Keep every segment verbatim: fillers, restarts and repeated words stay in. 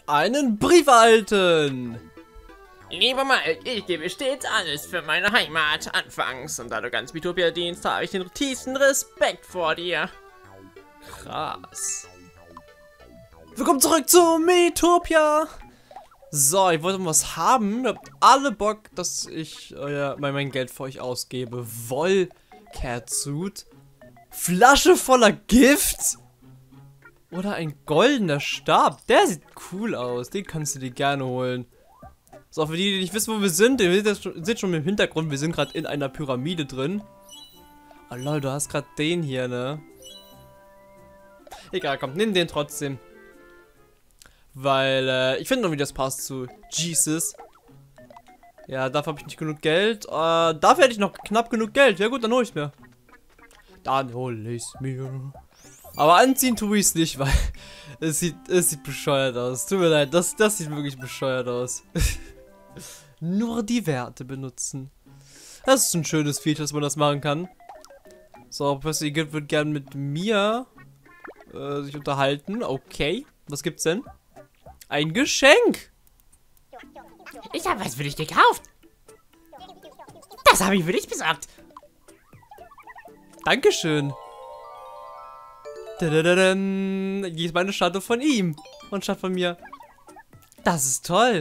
einen Brief erhalten. Lieber Mike, ich gebe stets alles für meine Heimat anfangs. Und da du ganz Miitopia dienst, habe ich den tiefsten Respekt vor dir. Krass. Willkommen zurück zu Miitopia. So, ich wollte mal was haben. Ihr habt alle Bock, dass ich euer, mein, mein Geld für euch ausgebe. Wollcatsuit. Flasche voller Gift. Oder ein goldener Stab. Der sieht cool aus. Den kannst du dir gerne holen. So, für die, die nicht wissen, wo wir sind, ihr seht, schon, seht schon im Hintergrund, wir sind gerade in einer Pyramide drin. Oh lol, du hast gerade den hier, ne? Egal, komm, nimm den trotzdem. Weil, äh, ich finde noch, wie das passt zu Jesus. Ja, dafür habe ich nicht genug Geld. Äh, dafür hätte ich noch knapp genug Geld. Ja gut, dann hole ich mir. Dann hole ich mir. Aber anziehen tue ich es nicht, weil es sieht, es sieht bescheuert aus. Tut mir leid, das, das sieht wirklich bescheuert aus. Nur die Werte benutzen. Das ist ein schönes Feature, dass man das machen kann. So, Professor Igitt wird gern mit mir äh, sich unterhalten. Okay, was gibt's denn? Ein Geschenk! Ich habe was für dich gekauft. Das habe ich für dich besorgt. Dankeschön. Dadadadam. Hier ist meine Statue von ihm. Und statt von mir. Das ist toll.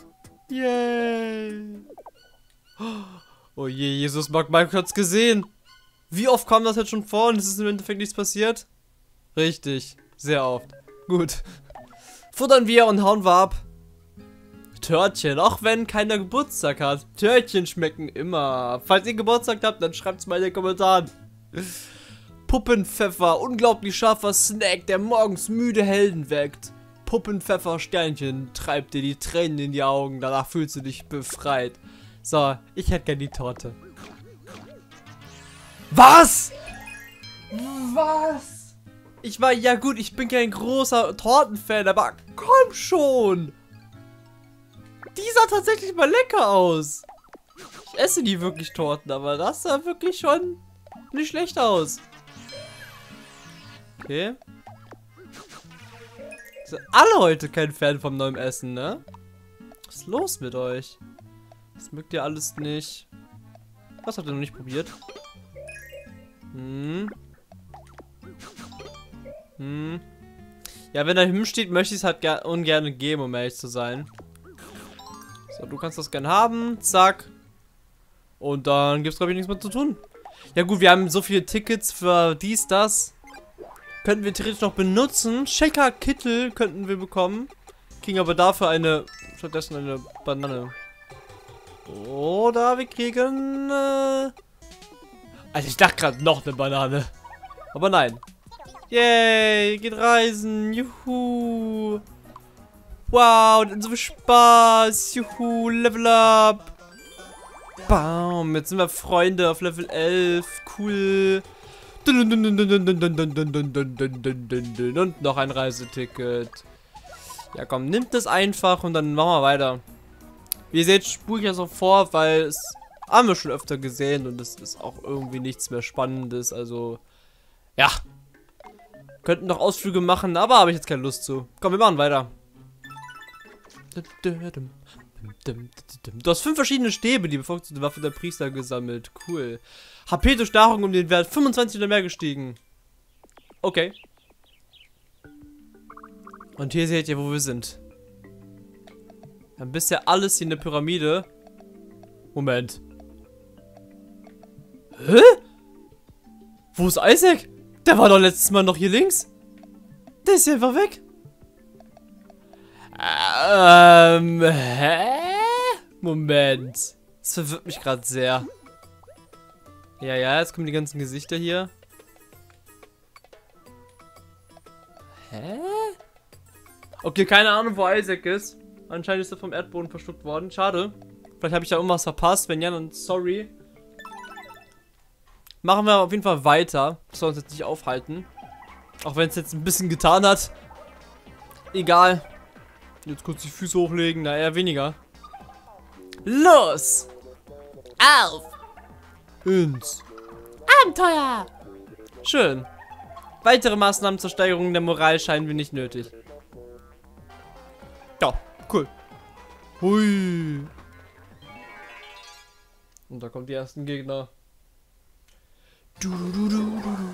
Yay. Oh je, Jesus mag Michael hat's gesehen. Wie oft kam das jetzt schon vor und es ist im Endeffekt nichts passiert? Richtig, sehr oft. Gut. Futtern wir und hauen wir ab. Törtchen, auch wenn keiner Geburtstag hat. Törtchen schmecken immer. Falls ihr Geburtstag habt, dann schreibt's mal in den Kommentaren. Puppenpfeffer, unglaublich scharfer Snack, der morgens müde Helden weckt. Puppenpfeffer Sternchen treibt dir die Tränen in die Augen, danach fühlst du dich befreit. So, ich hätte gern die Torte. Was? Was? Ich war, ja gut, ich bin kein großer Tortenfan, aber komm schon. Die sah tatsächlich mal lecker aus. Ich esse die wirklich Torten, aber das sah wirklich schon nicht schlecht aus. Okay. Sind alle heute kein Fan vom neuen Essen, ne? Was ist los mit euch? Das mögt ihr alles nicht. Was habt ihr noch nicht probiert? Hm. Hm. Ja, wenn da Hymn steht, möchte ich es halt ungern geben, um ehrlich zu sein. So, du kannst das gern haben. Zack. Und dann gibt es, glaube ich, nichts mehr zu tun. Ja gut, wir haben so viele Tickets für dies, das. Könnten wir theoretisch noch benutzen. Shaker Kittel könnten wir bekommen. Kriegen aber dafür eine, stattdessen eine Banane. Oder wir kriegen... Äh also ich dachte gerade noch eine Banane. Aber nein. Yay, geht reisen. Juhu. Wow, so viel Spaß. Juhu, Level up. Bam, jetzt sind wir Freunde auf Level elf. Cool. Und noch ein Reiseticket. Ja komm, nimmt es einfach und dann machen wir weiter. Wie ihr seht, spule ich ja so vor, weil es haben wir schon öfter gesehen und es ist auch irgendwie nichts mehr Spannendes. Also, ja. Könnten noch Ausflüge machen, aber habe ich jetzt keine Lust zu. Komm, wir machen weiter. Du hast fünf verschiedene Stäbe, die bevorzugte Waffe der Priester gesammelt. Cool. H P durch Nahrung um den Wert fünfundzwanzig oder mehr gestiegen. Okay. Und hier seht ihr, wo wir sind. Wir haben bisher alles hier in der Pyramide. Moment. Hä? Wo ist Isaac? Der war doch letztes Mal noch hier links. Der ist hier einfach weg. Ähm, hä? Moment. Das verwirrt mich gerade sehr. Ja, ja, jetzt kommen die ganzen Gesichter hier. Hä? Okay, keine Ahnung, wo Isaac ist. Anscheinend ist er vom Erdboden verschluckt worden. Schade. Vielleicht habe ich da irgendwas verpasst. Wenn ja, dann sorry. Machen wir auf jeden Fall weiter. Das soll uns jetzt nicht aufhalten. Auch wenn es jetzt ein bisschen getan hat. Egal. Jetzt kurz die Füße hochlegen. Na, eher weniger. Los! Auf! Ins Abenteuer! Schön. Weitere Maßnahmen zur Steigerung der Moral scheinen wir nicht nötig. Da, cool. Hui. Und da kommen die ersten Gegner. Du, du, du, du, du, du.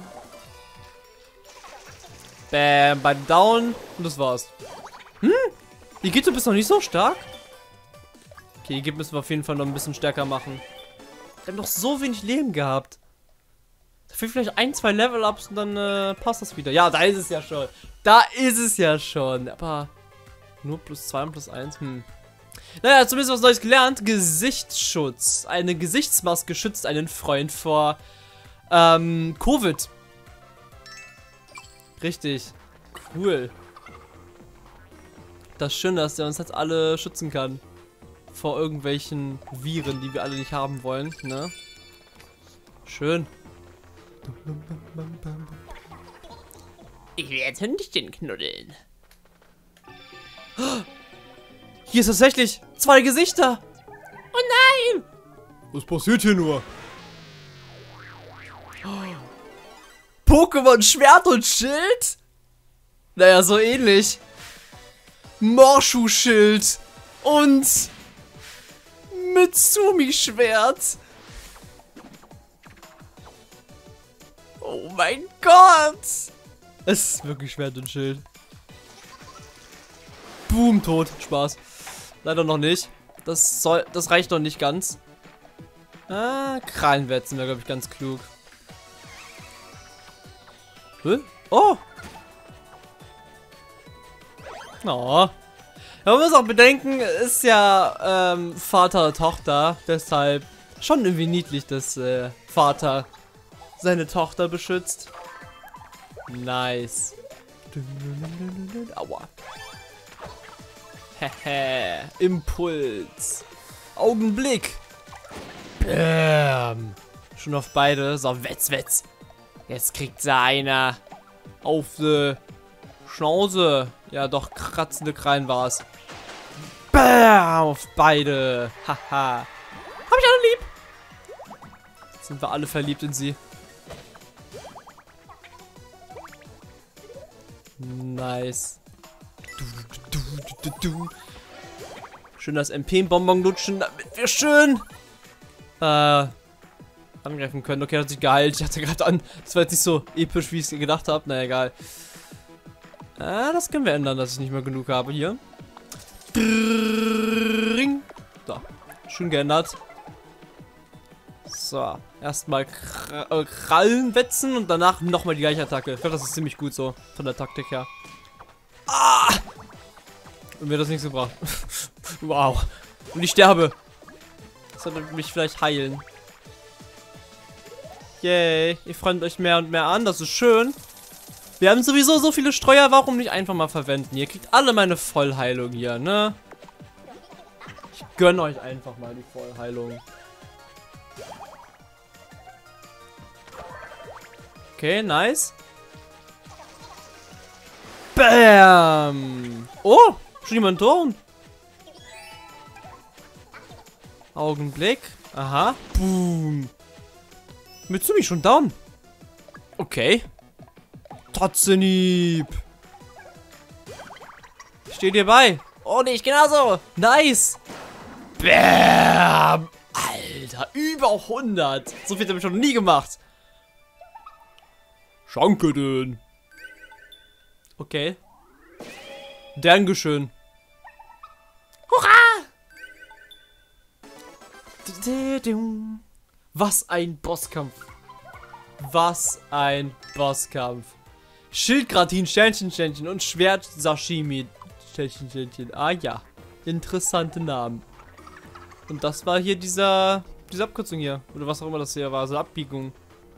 Bam, beim Down. Und das war's. Hm? Die Gito bist noch nicht so stark. Okay, die Gito müssen wir auf jeden Fall noch ein bisschen stärker machen. Wir haben noch so wenig Leben gehabt. Da fehlt vielleicht ein, zwei Level-Ups und dann äh, passt das wieder. Ja, da ist es ja schon. Da ist es ja schon. Aber nur plus zwei und plus eins. Hm. Naja, zumindest was Neues gelernt. Gesichtsschutz. Eine Gesichtsmaske schützt einen Freund vor ähm, Covid. Richtig. Cool. Das ist schön, dass der uns jetzt alle schützen kann. Vor irgendwelchen Viren, die wir alle nicht haben wollen, ne? Schön. Ich will jetzt Hündchen knuddeln. Hier ist tatsächlich zwei Gesichter. Oh nein! Was passiert hier nur? Pokémon Schwert und Schild? Naja, so ähnlich. Morschu-Schild und Mitsumi-Schwert. Oh mein Gott! Es ist wirklich Schwert und Schild. Boom, tot. Spaß. Leider noch nicht. Das soll, das reicht noch nicht ganz. Ah, Krallenwetzen wäre, glaube ich, ganz klug. Hä? Oh! Oh. Man muss auch bedenken, ist ja ähm, Vater, Tochter, deshalb schon irgendwie niedlich, dass äh, Vater seine Tochter beschützt. Nice. Aua. Hehe. Impuls. Augenblick. Bäm. Schon auf beide. So, wetz, wetz. Jetzt kriegt sie einer auf die Schnauze. Ja, doch, kratzende Krallen war es. Bam! Auf beide. Haha. Hab ich alle lieb. Jetzt sind wir alle verliebt in sie. Nice. Du, du, du, du. Schön das M P-Bonbon lutschen, damit wir schön äh, angreifen können. Okay, hat sich geheilt. Ich hatte gerade an. Das war jetzt nicht so episch, wie ich es gedacht habe. Na egal. Ah, das können wir ändern, dass ich nicht mehr genug habe hier. So, schön geändert. So, erstmal Krallen wetzen und danach nochmal die gleiche Attacke. Ich glaube, das ist ziemlich gut so, von der Taktik her. Ah! Und mir das nichts gebracht. Wow. Und ich sterbe. Das sollte mich vielleicht heilen. Yay. Ihr freut euch mehr und mehr an, das ist schön. Wir haben sowieso so viele Streuer, warum nicht einfach mal verwenden? Ihr kriegt alle meine Vollheilung hier, ne? Ich gönne euch einfach mal die Vollheilung. Okay, nice. Bam! Oh, schon jemand down. Augenblick. Aha. Boom. Mitsumi schon down. Okay. Tatzenhieb. Steht ihr bei? Oh, nicht genauso. Nice. Bam. Alter, über hundert. So viel habe ich schon nie gemacht. Danke denn. Okay. Dankeschön. Hurra! Was ein Bosskampf. Was ein Bosskampf. Schildgratin, Sternchen, Sternchen und Schwert Sashimi. Sternchen, Sternchen. Ah ja. Interessante Namen. Und das war hier dieser, diese Abkürzung hier. Oder was auch immer das hier war. So eine Abbiegung.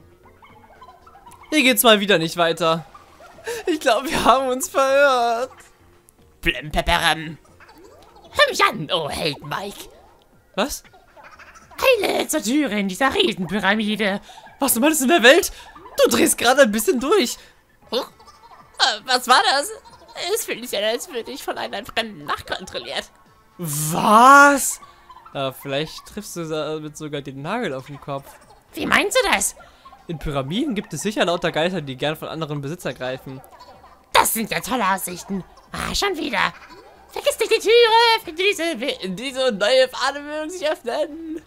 Hier geht's mal wieder nicht weiter. Ich glaube, wir haben uns verirrt. Blimpeperam. Hör mich an, oh Held Mike. Was? Eile zur Türe in dieser Riesenpyramide. Was du meinst in der Welt? Du drehst gerade ein bisschen durch. Huch. Äh, was war das? Es fühlt sich an, als würde ich von einem Fremden nachkontrolliert. Was? Äh, vielleicht triffst du damit sogar den Nagel auf den Kopf. Wie meinst du das? In Pyramiden gibt es sicher lauter Geister, die gern von anderen Besitz ergreifen. Das sind ja tolle Aussichten. Ah, schon wieder. Vergiss nicht die Türe für diese, diese neue Pfade mögen sich öffnen.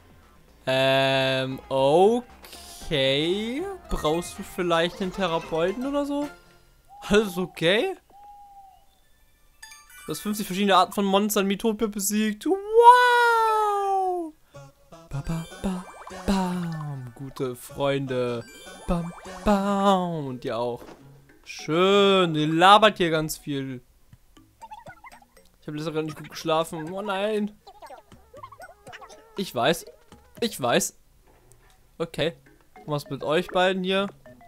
Ähm, okay. Brauchst du vielleicht einen Therapeuten oder so? Alles okay? Du hast fünfzig verschiedene Arten von Monstern in Miitopia besiegt. Wow! Ba, ba, ba, bam. Gute Freunde. Bam, bam. Und ihr auch. Schön. Ihr labert hier ganz viel. Ich habe letztes Mal nicht gut geschlafen. Oh nein. Ich weiß. Ich weiß. Okay. Was mit euch beiden hier?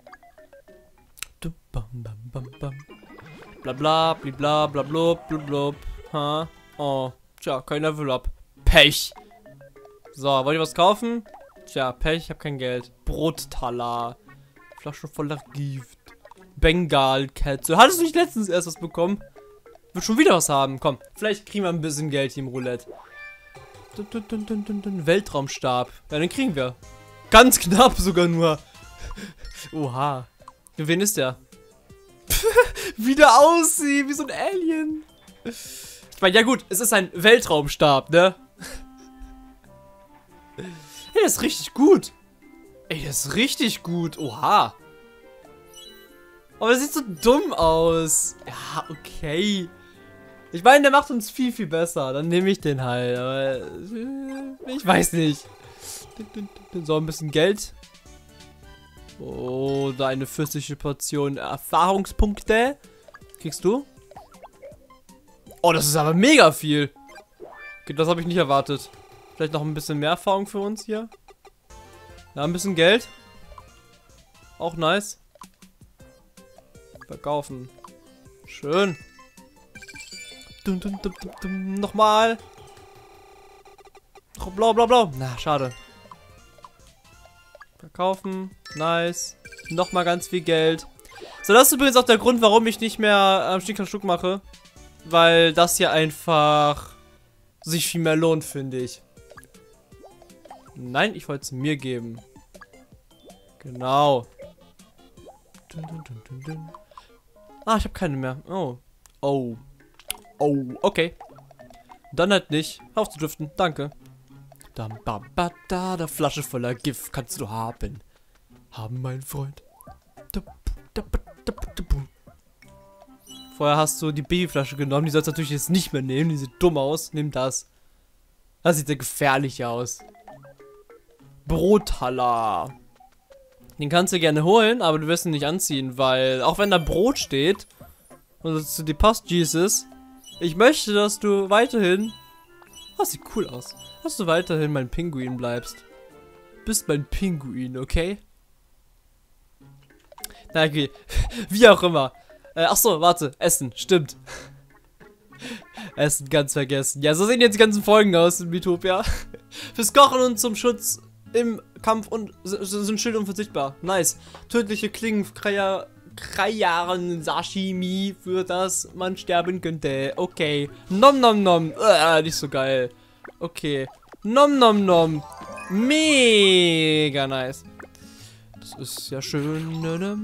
Bam, bam, bam, bam. Bla bla, blibla, bla blub, blub, blub. Ha? Oh. Tja, kein Level up. Pech. So, wollt ihr was kaufen? Tja, Pech, ich hab kein Geld. Brottaler. Flasche voller Gift. Bengalkette. Hattest du nicht letztens erst was bekommen? Wird schon wieder was haben. Komm, vielleicht kriegen wir ein bisschen Geld hier im Roulette. Dun, dun, dun, dun, dun, dun. Weltraumstab. Ja, den kriegen wir. Ganz knapp sogar nur. Oha. Für wen ist der? Wie der aussieht, wie so ein Alien. Ich meine, ja gut, es ist ein Weltraumstab, ne? Ey, der ist richtig gut. Ey, der ist richtig gut. Oha. Aber der sieht so dumm aus. Ja, okay. Ich meine, der macht uns viel, viel besser. Dann nehme ich den halt. Aber äh, ich weiß nicht. So, ein bisschen Geld. Oh, da eine fürstliche Portion Erfahrungspunkte. Kriegst du? Oh, das ist aber mega viel. Okay, das habe ich nicht erwartet. Vielleicht noch ein bisschen mehr Erfahrung für uns hier. Ja, ein bisschen Geld. Auch nice. Verkaufen. Schön. Dum, dum, dum, dum, dum. Nochmal. Blau, blau, blau. Na, schade. Verkaufen. Nice. Nochmal ganz viel Geld. So, das ist übrigens auch der Grund, warum ich nicht mehr am Stück an Stück mache. Weil das hier einfach sich viel mehr lohnt, finde ich. Nein, ich wollte es mir geben. Genau. Dun, dun, dun, dun, dun. Ah, ich habe keine mehr. Oh. Oh. Oh, okay. Dann halt nicht. Auf zu driften. Danke. Dam, bam, ba, da, da, Flasche voller Gift kannst du haben. Haben, mein Freund. Vorher hast du die Babyflasche genommen. Die sollst du natürlich jetzt nicht mehr nehmen. Die sieht dumm aus. Nimm das. Das sieht ja gefährlich aus. Brottaler. Den kannst du gerne holen, aber du wirst ihn nicht anziehen, weil auch wenn da Brot steht und es zu dir passt, Jesus, ich möchte, dass du weiterhin, oh, sieht cool aus, dass du weiterhin mein Pinguin bleibst. Bist mein Pinguin, okay? Na okay, wie auch immer. Äh, ach so, warte, Essen, stimmt. Essen ganz vergessen. Ja, so sehen jetzt die ganzen Folgen aus in Miitopia. Fürs Kochen und zum Schutz im Kampf und sind Schild unverzichtbar. Nice. Tödliche Klingen, Krayaren, Sashimi, für das man sterben könnte. Okay. Nom nom nom. Uh, nicht so geil. Okay. Nom nom nom. Mega nice. Das ist ja schön.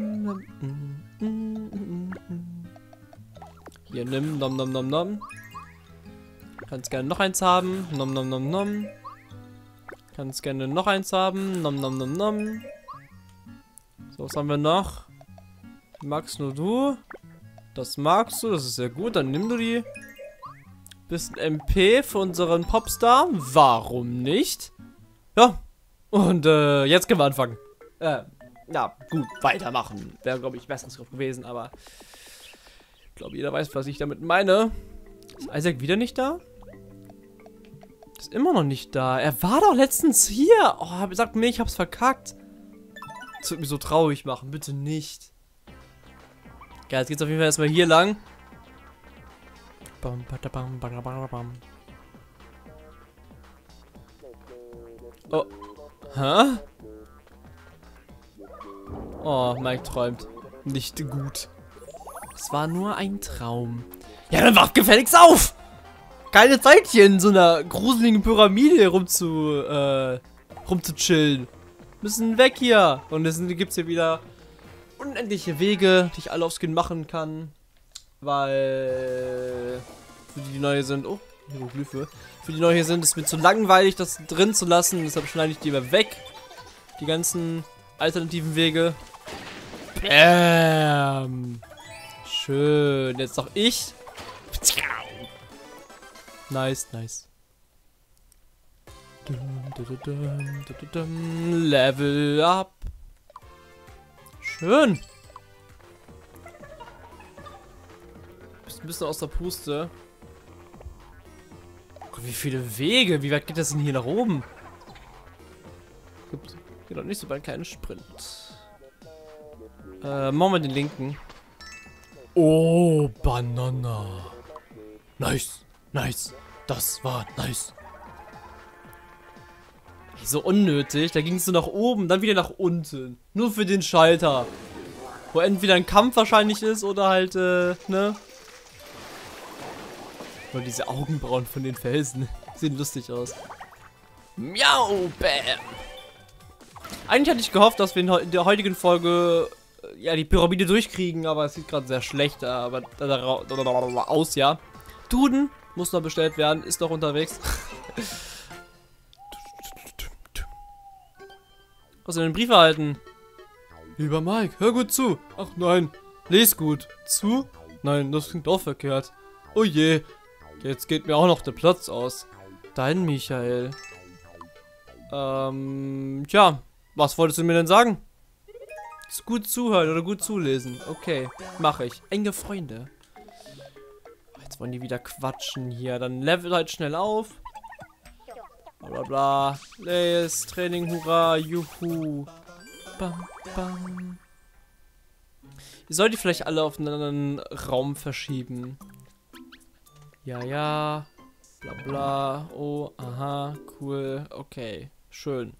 Hier, nimm. Nom nom nom nom. Kannst gerne noch eins haben. Nom nom nom nom. Kannst gerne noch eins haben. Nom nom nom nom. So, was haben wir noch? Magst nur du? Das magst du, das ist sehr gut. Dann nimm du die. Bisschen M P für unseren Popstar. Warum nicht? Ja. Und äh, jetzt können wir anfangen. Äh, ja, gut, weitermachen. Wäre, glaube ich, besseres gewesen, aber ich glaube, jeder weiß, was ich damit meine. Ist Isaac wieder nicht da? Ist immer noch nicht da. Er war doch letztens hier. Oh, sagt mir, ich hab's verkackt. Das wird mich so traurig machen. Bitte nicht. Ja, jetzt geht's auf jeden Fall erstmal hier lang. Bam, bam, bam, bam, bam. Oh. Hä? Oh, Mike träumt. Nicht gut. Es war nur ein Traum. Ja, dann wacht gefälligst auf! Keine Zeit hier in so einer gruseligen Pyramide rumzu, äh, rumzuchillen. Müssen weg hier. Und es gibt hier wieder unendliche Wege, die ich alle auf Skin machen kann. Weil für die, die neu sind. Oh, Hieroglyphe. Für die neu hier sind, ist mir zu langweilig, das drin zu lassen. Deshalb schneide ich die mal weg. Die ganzen alternativen Wege. Bäm. Schön. Jetzt noch ich. Nice, nice. Level up. Schön. Bist ein bisschen aus der Puste. Gott, wie viele Wege? Wie weit geht das denn hier nach oben? Gibt, geht doch nicht so bald keinen Sprint. Äh, machen wir den linken. Oh, Banana. Nice, nice. Das war nice. So unnötig. Da ging es so nach oben, dann wieder nach unten. Nur für den Schalter. Wo entweder ein Kampf wahrscheinlich ist oder halt, äh, ne? Nur diese Augenbrauen von den Felsen. Sehen lustig aus. Miau, bam. Eigentlich hatte ich gehofft, dass wir in der heutigen Folge äh, ja die Pyramide durchkriegen, aber es sieht gerade sehr schlecht äh, aber, äh, aus, ja. Duden muss noch bestellt werden, ist noch unterwegs. Was denn den Brief erhalten? Lieber Mike, hör gut zu. Ach nein, les gut. Zu? Nein, das klingt auch verkehrt. Oh je, jetzt geht mir auch noch der Platz aus. Dein Michael. Ähm, tja, was wolltest du mir denn sagen? Gut zuhören oder gut zulesen. Okay, mache ich. Enge Freunde. Jetzt wollen die wieder quatschen hier. Dann level halt schnell auf. Bla bla. Les, Training, hurra, juhu. Bam, bam. Ihr solltet die vielleicht alle auf einen anderen Raum verschieben. Ja, ja. Bla bla. Oh, aha, cool. Okay, schön.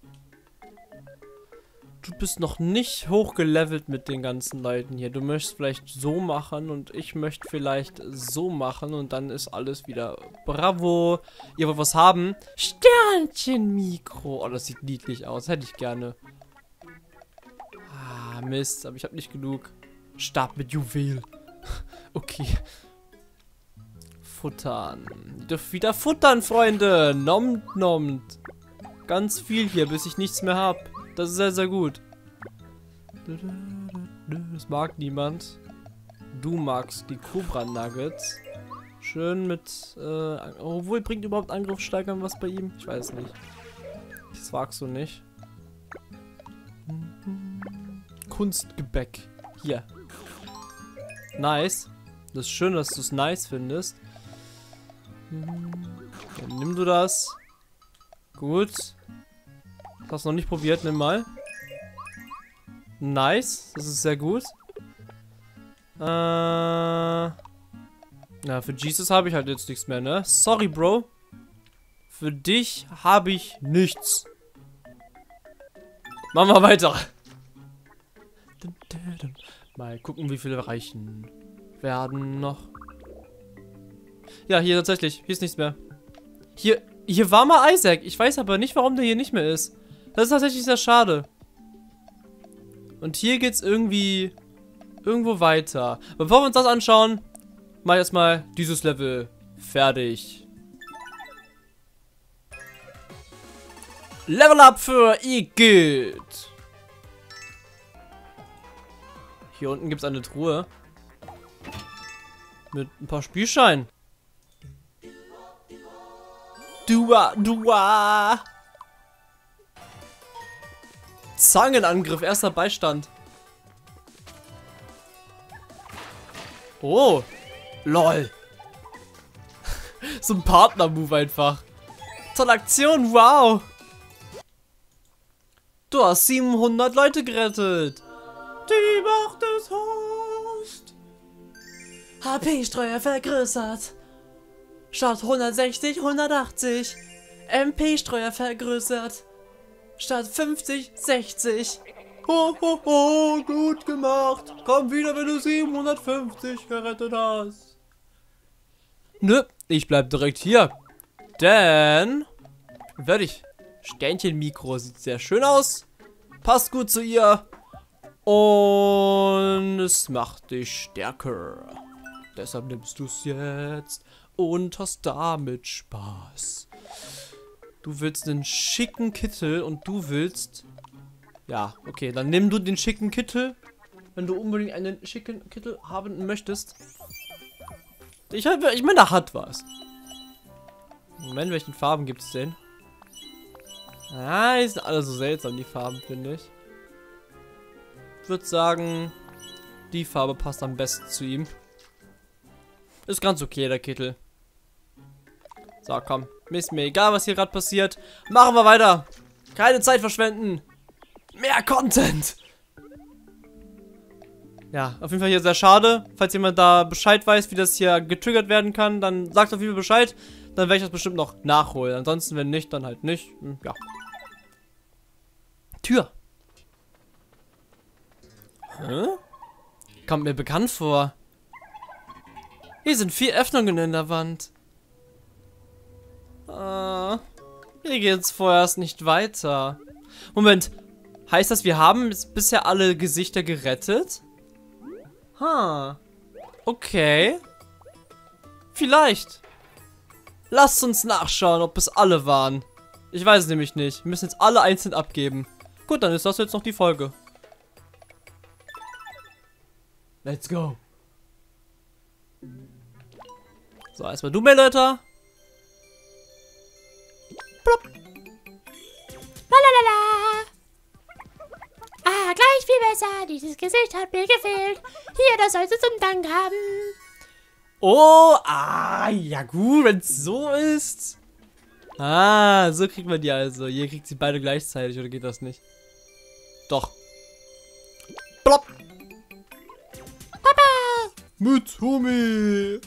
Du bist noch nicht hochgelevelt mit den ganzen Leuten hier. Du möchtest vielleicht so machen und ich möchte vielleicht so machen und dann ist alles wieder bravo. Ihr wollt was haben? Sternchen-Mikro. Oh, das sieht niedlich aus. Hätte ich gerne. Ah, Mist. Aber ich habe nicht genug. Stab mit Juwel. Okay. Futtern. Ihr dürft wieder futtern, Freunde. Nommt, nommt. Ganz viel hier, bis ich nichts mehr habe. Das ist sehr, sehr gut. Das mag niemand. Du magst die Cobra Nuggets. Schön mit, äh, obwohl, bringt überhaupt Angriff steigern was bei ihm? Ich weiß nicht. Das magst du nicht. Kunstgebäck. Hier. Nice. Das ist schön, dass du es nice findest. Dann nimm du das. Gut. Hast du noch nicht probiert, nimm mal. Nice, das ist sehr gut. Äh, na, für Jesus habe ich halt jetzt nichts mehr, ne? Sorry, Bro. Für dich habe ich nichts. Machen wir weiter. Mal gucken, wie viele reichen werden noch. Ja, hier tatsächlich. Hier ist nichts mehr. Hier, hier war mal Isaac. Ich weiß aber nicht, warum der hier nicht mehr ist. Das ist tatsächlich sehr schade. Und hier geht's irgendwie irgendwo weiter. Bevor wir uns das anschauen, mach ich erstmal dieses Level fertig. Level Up für Igitt. Hier unten gibt's eine Truhe. Mit ein paar Spielscheinen. Dua, dua. Zangenangriff, erster Beistand. Oh. Lol. So ein Partner-Move einfach. Tolle Aktion, wow. Du hast siebenhundert Leute gerettet. Die Macht des Host. H P-Streuer vergrößert. Statt hundertsechzig, hundertachtzig. M P-Streuer vergrößert. Statt fünfzig, sechzig. Ho, ho, ho, gut gemacht. Komm wieder, wenn du siebenhundertfünfzig gerettet hast. Nö, ich bleib direkt hier. Denn werde ich. Sternchen-Mikro sieht sehr schön aus. Passt gut zu ihr. Und es macht dich stärker. Deshalb nimmst du es jetzt. und hast damit Spaß. Du willst einen schicken Kittel und du willst... Ja, okay, dann nimm du den schicken Kittel, wenn du unbedingt einen schicken Kittel haben möchtest. Ich, ich meine, da hat was. Moment, welchen Farben gibt es denn? Ah, die sind alle so seltsam, die Farben, finde ich. Ich würde sagen, die Farbe passt am besten zu ihm. Ist ganz okay, der Kittel. So, komm. Ist mir egal, was hier gerade passiert. Machen wir weiter. Keine Zeit verschwenden. Mehr Content. Ja, auf jeden Fall hier sehr schade. Falls jemand da Bescheid weiß, wie das hier getriggert werden kann, dann sagt auf jeden Fall Bescheid. Dann werde ich das bestimmt noch nachholen. Ansonsten, wenn nicht, dann halt nicht. Ja. Tür. Hä? Kommt mir bekannt vor. Hier sind vier Öffnungen in der Wand. Ah, hier geht's vorerst nicht weiter. Moment. Heißt das, wir haben bisher alle Gesichter gerettet? Ha. Okay. Vielleicht. Lasst uns nachschauen, ob es alle waren. Ich weiß es nämlich nicht. Wir müssen jetzt alle einzeln abgeben. Gut, dann ist das jetzt noch die Folge. Let's go. So, erstmal du, Meletta. Plopp. Lalalala. Ah, gleich viel besser. Dieses Gesicht hat mir gefehlt. Hier, das sollst du zum Dank haben. Oh, ah, ja gut, wenn es so ist. Ah, so kriegt man die also. Hier kriegt sie beide gleichzeitig, oder geht das nicht? Doch. Plopp. Papa. Mit Humi.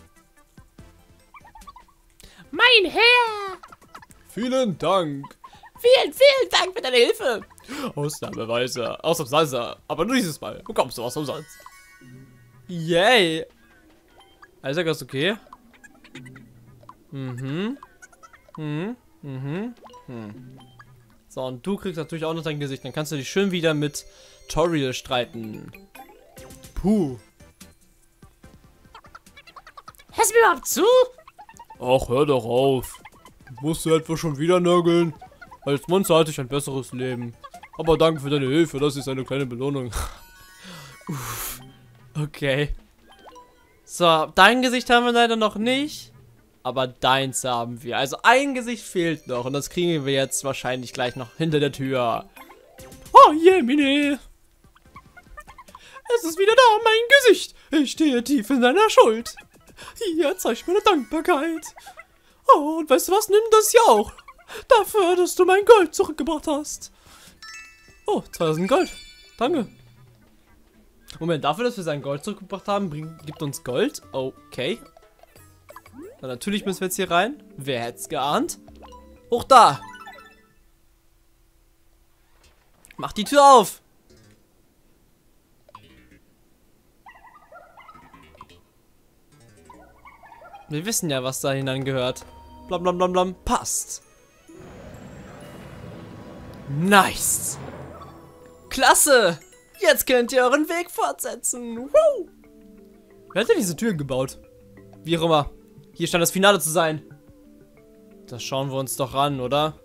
Mein Herr. Vielen Dank. Vielen, vielen Dank für deine Hilfe. Ausnahmeweise, ausnahmsweise, aber nur dieses Mal bekommst du was umsonst. Yay. Isaac ist okay. Mhm. Mhm. Mhm. Mhm. So, und du kriegst natürlich auch noch dein Gesicht. Dann kannst du dich schön wieder mit Toriel streiten. Puh. Hörst du mir überhaupt zu? Ach, hör doch auf. Musst du etwa schon wieder nörgeln? Als Monster hatte ich ein besseres Leben. Aber danke für deine Hilfe, das ist eine kleine Belohnung. Uff. Okay. So, dein Gesicht haben wir leider noch nicht. Aber deins haben wir. Also ein Gesicht fehlt noch. Und das kriegen wir jetzt wahrscheinlich gleich noch hinter der Tür. Oh, Jemine. Es ist wieder da, mein Gesicht. Ich stehe tief in deiner Schuld. Hier, zeig meine Dankbarkeit. Oh, und weißt du was? Nimm das hier auch. Dafür, dass du mein Gold zurückgebracht hast. Oh, zweitausend Gold. Danke. Moment, dafür, dass wir sein Gold zurückgebracht haben, bringt, gibt uns Gold. Okay. Dann natürlich müssen wir jetzt hier rein. Wer hätte es geahnt? Hoch da. Mach die Tür auf. Wir wissen ja, was da hineingehört. Blam, blam, blam, blam. Passt. Nice. Klasse. Jetzt könnt ihr euren Weg fortsetzen. Woo. Wer hat denn diese Türen gebaut? Wie auch immer. Hier scheint das Finale zu sein. Das schauen wir uns doch an, oder?